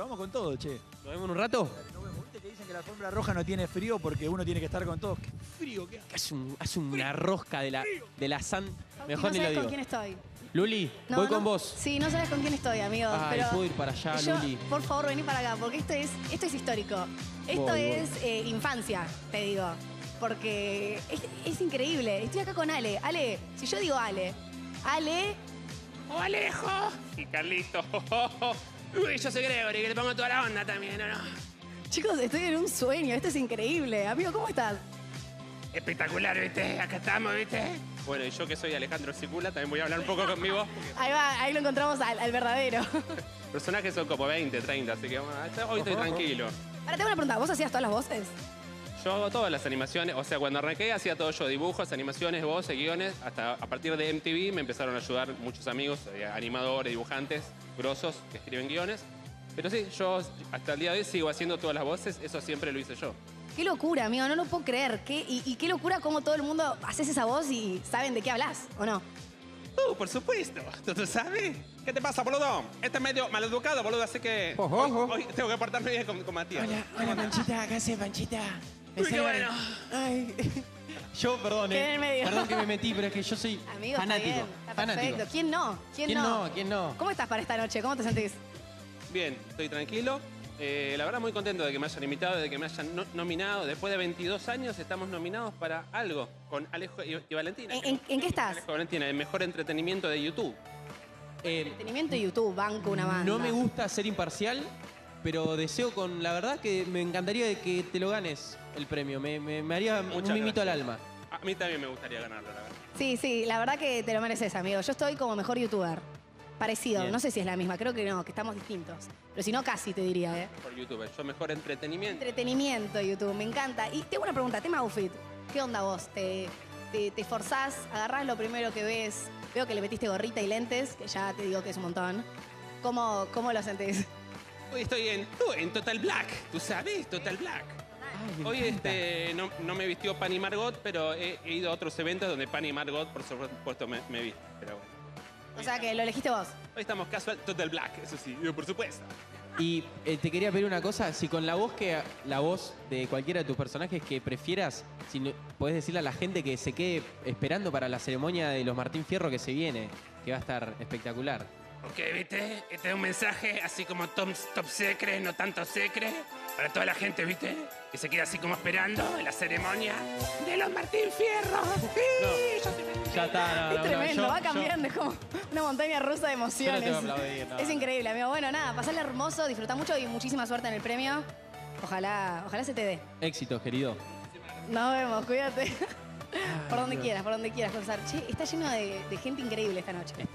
vamos con todo, che. ¿Nos vemos en un rato? Nos vemos. ¿Viste que dicen que la alfombra roja no tiene frío porque uno tiene que estar con todos? ¡Qué frío que hace! Hace una rosca de la San. Mejor no ni lo sabes digo. con quién estoy. Luli, No, voy no. con vos. Sí, no sabes con quién estoy, amigo. Ay, pero puedo ir para allá, yo, Luli. por favor, vení para acá, porque esto es histórico. Esto Voy. es infancia, te digo. Porque es increíble. Estoy acá con Ale. Ale, si yo digo Ale. ¡Oh, Alejo! Y Carlito. Uy, yo soy Gregory, que le pongo toda la onda también, ¿o no? Chicos, estoy en un sueño. Esto es increíble. Amigo, ¿cómo estás? Espectacular, ¿viste? Acá estamos, ¿viste? Bueno, y yo que soy Alejandro Sicula, también voy a hablar un poco conmigo. Ahí va, ahí lo encontramos al verdadero. Personajes son como 20, 30, así que bueno, hoy estoy tranquilo. Ahora tengo una pregunta. ¿Vos hacías todas las voces? Yo hago todas las animaciones, o sea, cuando arranqué hacía todo yo, dibujos, animaciones, voces, guiones, hasta a partir de MTV me empezaron a ayudar muchos amigos, animadores, dibujantes, grosos, que escriben guiones. Pero sí, yo hasta el día de hoy sigo haciendo todas las voces, eso siempre lo hice yo. Qué locura, amigo, no lo puedo creer. Y qué locura cómo todo el mundo haces esa voz y saben de qué hablas, ¿o no? Por supuesto. ¿Tú sabes? ¿Qué te pasa, boludo? Este es medio maleducado, boludo, así que hoy tengo que portarme bien con Matías. Hola, Panchita, ¿qué haces, Panchita? Uy, qué bueno. Ay. Yo, perdón, Quedé en el medio. Perdón que me metí, pero es que yo soy Amigo, fanático. está bien, está fanático. perfecto. ¿Quién no? ¿Quién no? ¿Cómo estás para esta noche? ¿Cómo te sentís? Bien, estoy tranquilo. La verdad muy contento de que me hayan invitado, de que me hayan nominado. Después de 22 años estamos nominados para algo con Alejo y Valentina. ¿En qué estás? Alejo y Valentina, el mejor entretenimiento de YouTube. Entretenimiento de YouTube, banco, una banda. No me gusta ser imparcial, pero deseo la verdad que me encantaría de que te lo ganes el premio. Me haría Muchas un mimito al gracias. alma. A mí también me gustaría ganarlo, la verdad. Sí, la verdad que te lo mereces, amigo. Yo estoy como mejor youtuber. Parecido, Bien. no sé si es la misma, creo que no, que estamos distintos. Pero si no, casi te diría, ¿eh? Por YouTube, yo mejor entretenimiento. Entretenimiento, YouTube, me encanta. Y tengo una pregunta, tema outfit. ¿Qué onda vos? ¿Te esforzás, agarrás lo primero que ves? Veo que le metiste gorrita y lentes, que ya te digo que es un montón. ¿Cómo lo sentís? Hoy estoy en Total Black, ¿tú sabes? Total Black. Hoy no me vistió Pani Margot, pero he ido a otros eventos donde Pani Margot, por supuesto, me viste. Pero bueno. O sea que lo elegiste vos. Hoy estamos casual, Total Black, eso sí, por supuesto. Y te quería pedir una cosa, si con la voz de cualquiera de tus personajes que prefieras, si podés decirle a la gente que se quede esperando para la ceremonia de los Martín Fierro que se viene, que va a estar espectacular. Ok, ¿viste? Este es un mensaje así como top secret, no tanto secret, para toda la gente, ¿viste? Que se queda así como esperando en la ceremonia de los Martín Fierro. Sí, yo soy Martín Ya está, Es tremendo, va cambiando, es como una montaña rusa de emociones. Yo no te voy a aplaudir, no. Es increíble, amigo. Bueno, nada, pasarle hermoso, disfrutar mucho y muchísima suerte en el premio. Ojalá se te dé. Éxito, querido. Nos vemos, cuídate. Por donde quieras, cruzar. Che, está lleno de gente increíble esta noche.